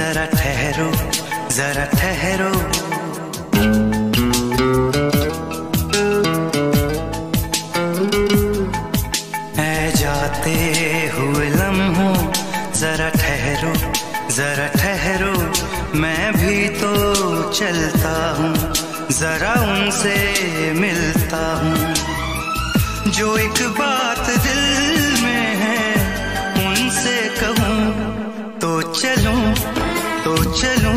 जरा ठहरो, जरा ठहरो। ऐ जाते हुए लम्हों जरा ठहरो, जरा ठहरो। मैं भी तो चलता हूँ, जरा उनसे मिलता हूँ। जो एक बात दिल में है उनसे कहूँ तो चलूं, तो चलूं,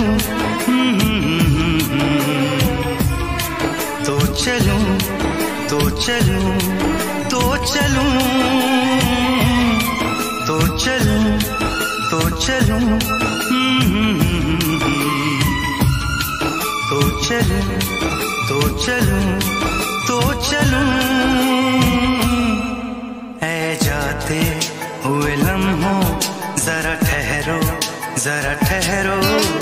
तो चलूं, तो चलूं, तो चलूं, तो चलूं, तो चलूं, तो चलूं, तो चलूं, तो चलूं। ऐ जाते हुए लम्हों जरा ठहरो, जरा ठहरो।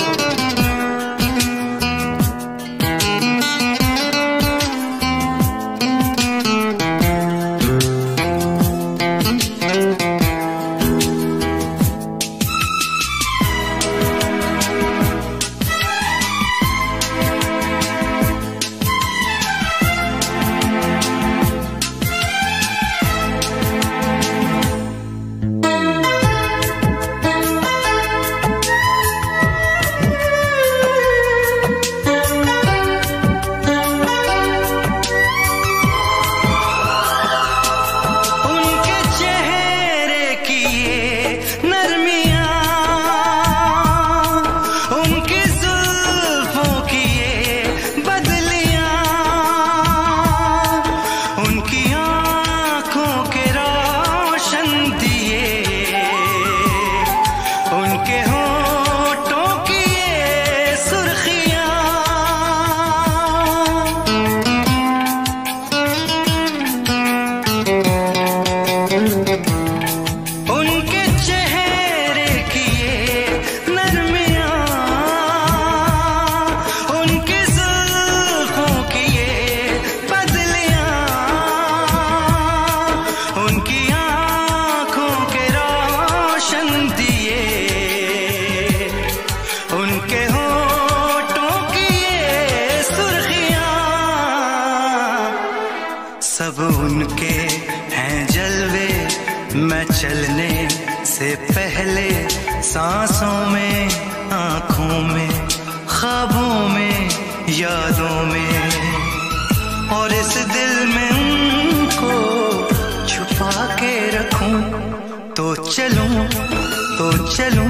सब उनके हैं जलवे, मैं चलने से पहले सांसों में, आँखों में, ख्वाबों में, यादों में, और इस दिल में उनको छुपा के रखूं तो चलूं, तो चलूं,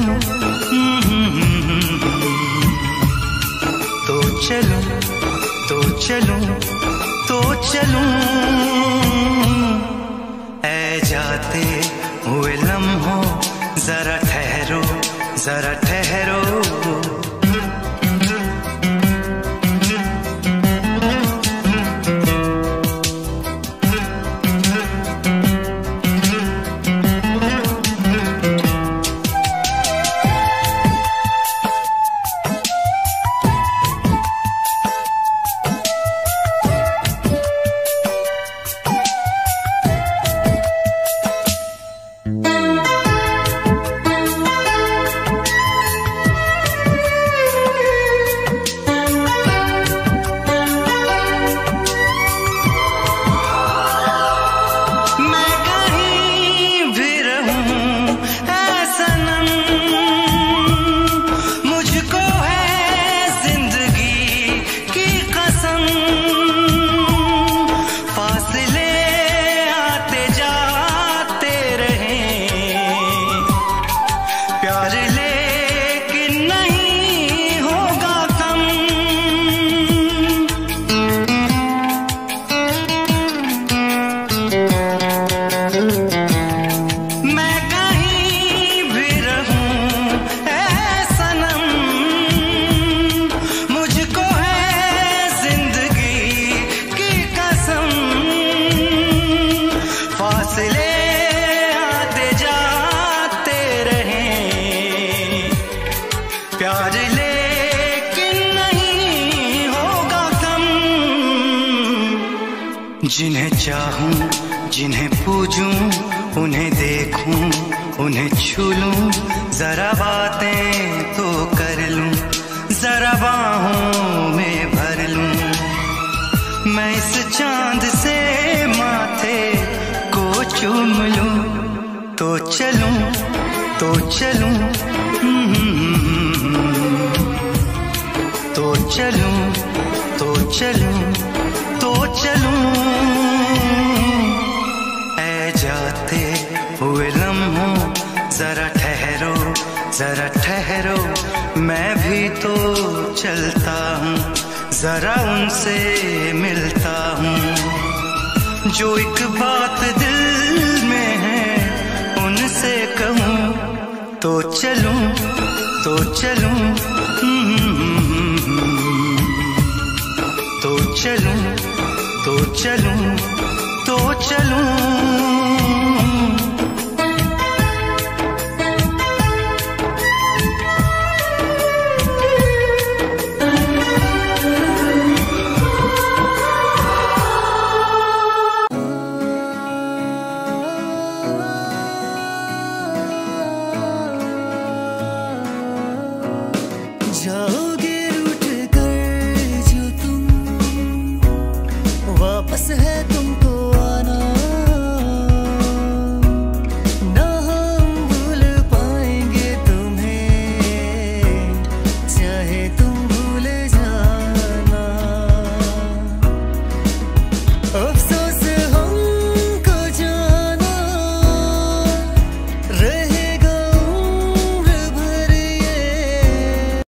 तो चलूं, तो चलूं, तो चलूं। ऐ जाते हुए लम्हों जरा ठहरो, जरा ठहरो। जिन्हें चाहूं, जिन्हें पूजूं, उन्हें देखूं, उन्हें छू लूं, जरा बातें तो कर चलूं तो चलूं तो चलूं। ऐ जाते हुए लम्हों जरा ठहरो जरा ठहरो, मैं भी तो चलता हूँ, जरा उनसे मिलता हूँ। जो एक बात दिल में है उनसे कहूँ तो चलूं तो चलूं, तो चलूं तो चलूं तो चलूं।